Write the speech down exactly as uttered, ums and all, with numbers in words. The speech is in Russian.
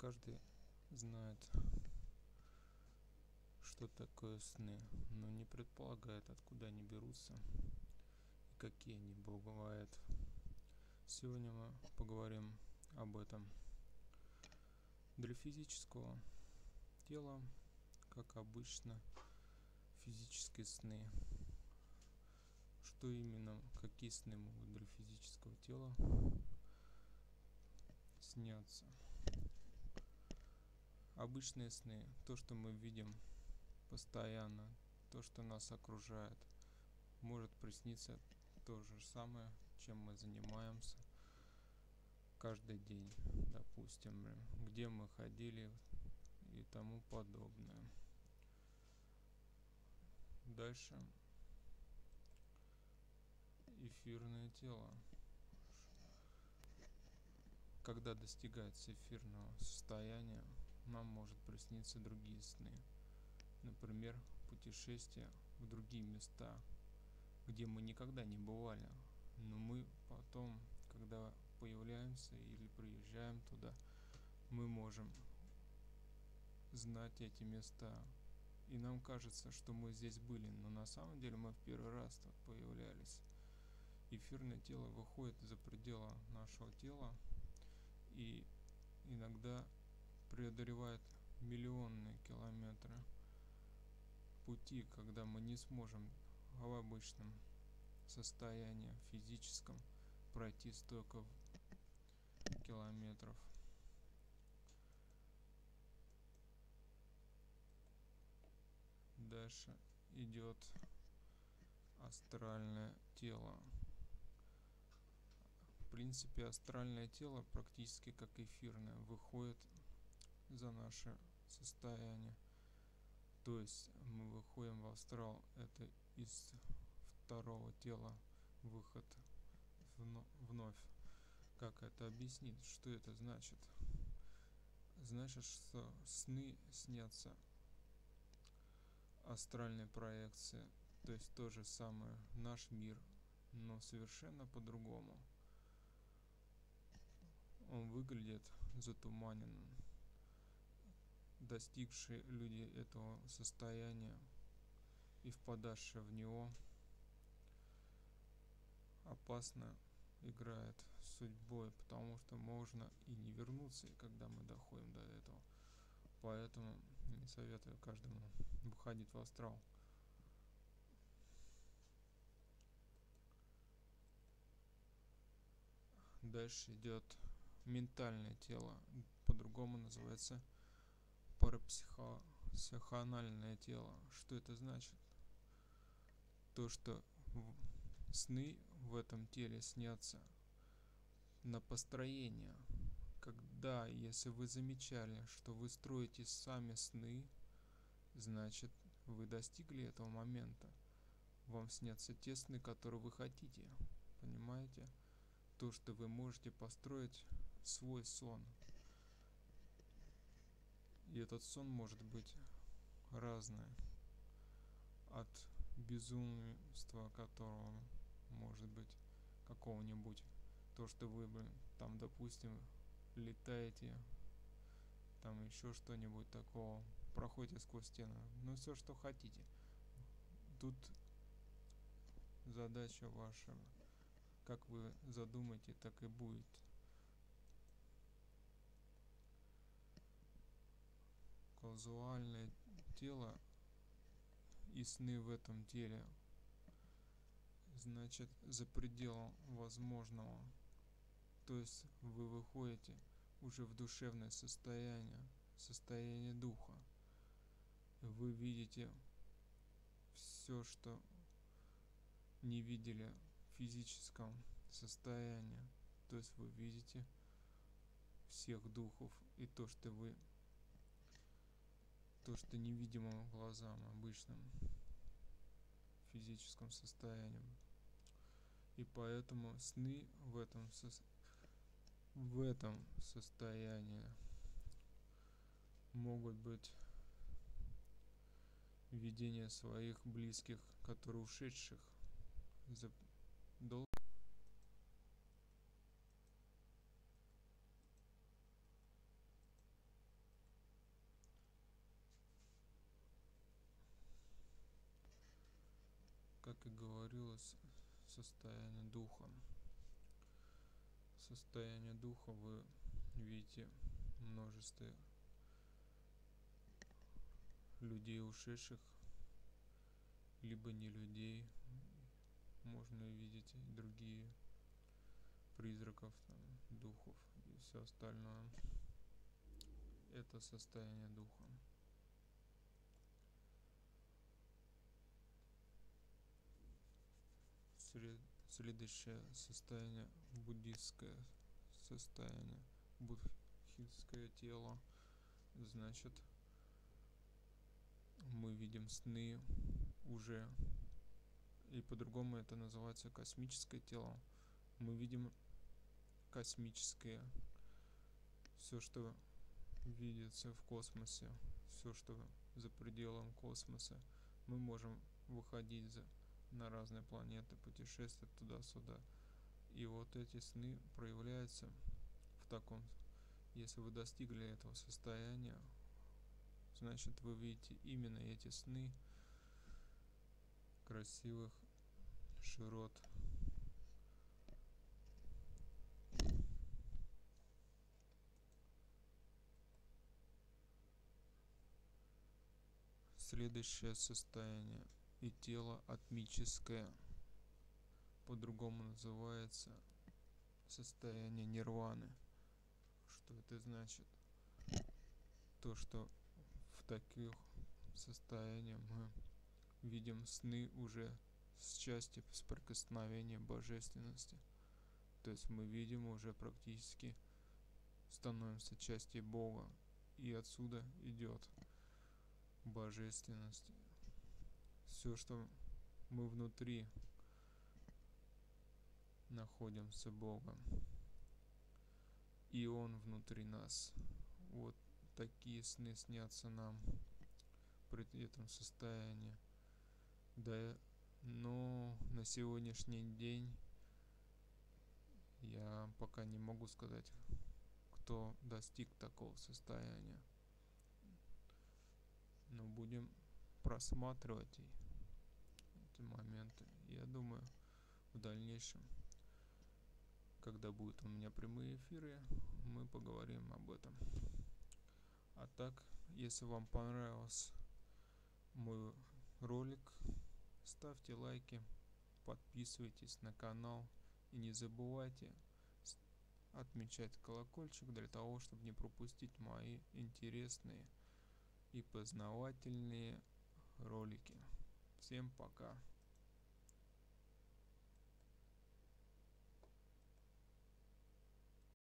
Каждый знает, что такое сны, но не предполагает, откуда они берутся и какие они бывают. Сегодня мы поговорим об этом. Для физического тела, как обычно, физические сны. Что именно, какие сны могут для физического тела снятся? Обычные сны, то, что мы видим постоянно, то, что нас окружает, может присниться то же самое, чем мы занимаемся каждый день, допустим, где мы ходили и тому подобное. Дальше эфирное тело. Когда достигается эфирного состояния, нам может присниться другие сны. Например, путешествия в другие места, где мы никогда не бывали. Но мы потом, когда появляемся или приезжаем туда, мы можем знать эти места. И нам кажется, что мы здесь были, но на самом деле мы в первый раз тут появлялись. Эфирное тело выходит за пределы нашего тела и иногда преодолевает миллионные километры пути, когда мы не сможем в обычном состоянии физическом пройти столько километров. Дальше идет астральное тело. В принципе, астральное тело практически как эфирное выходит за наше состояние. То есть мы выходим в астрал, это из второго тела выход вновь. Как это объяснить? Что это значит? Значит, что сны снятся астральной проекции, то есть то же самое, наш мир, но совершенно по-другому. Он выглядит затуманенным. Достигшие люди этого состояния и впадавшие в него опасно играет судьбой, потому что можно и не вернуться, когда мы доходим до этого. Поэтому не советую каждому выходить в астрал. Дальше идет ментальное тело, по-другому называется парапсихональное тело. Что это значит? То, что сны в этом теле снятся на построение. Когда, если вы замечали, что вы строите сами сны, значит, вы достигли этого момента. Вам снятся те сны, которые вы хотите. Понимаете? То, что вы можете построить свой сон. И этот сон может быть разный. От безумства, которого может быть какого-нибудь. То, что вы бы там, допустим, летаете, там еще что-нибудь такого, проходите сквозь стену. Ну, все, что хотите. Тут задача ваша. Как вы задумаете, так и будет. Казуальное тело и сны в этом теле, значит, за пределом возможного. То есть вы выходите уже в душевное состояние, состояние духа. Вы видите все, что не видели в физическом состоянии. То есть вы видите всех духов и то, что вы то, что невидимо глазам обычным физическом состоянии. И поэтому сны в этом со... в этом состоянии могут быть видение своих близких, которые ушедших за долг. как и говорилось, состояние духа. Состояние духа вы видите множество людей ушедших, либо не людей. Можно видеть и другие призраков, там, духов и все остальное. Это состояние духа. Следующее состояние буддистское состояние, буддхистское тело. Значит, мы видим сны уже, и по-другому это называется космическое тело. Мы видим космическое, все, что видится в космосе, все, что за пределом космоса. Мы можем выходить за, на разные планеты, путешествовать туда-сюда. И вот эти сны проявляются в таком. Если вы достигли этого состояния, значит, вы видите именно эти сны красивых широт. Следующее состояние и тело атмическое, по-другому называется состояние нирваны. Что это значит? То, что в таких состояниях мы видим сны уже с части соприкосновения божественности. То есть мы видим уже практически становимся частью Бога, и отсюда идет божественность. Все, что мы внутри находимся Богом, и Он внутри нас. Вот такие сны снятся нам при этом состоянии. Да, но на сегодняшний день я пока не могу сказать, кто достиг такого состояния. Но будем просматривать эти моменты. Я думаю, в дальнейшем, когда будут у меня прямые эфиры, мы поговорим об этом. А так, если вам понравился мой ролик, ставьте лайки, подписывайтесь на канал и не забывайте отмечать колокольчик для того, чтобы не пропустить мои интересные и познавательные ролики. Всем пока!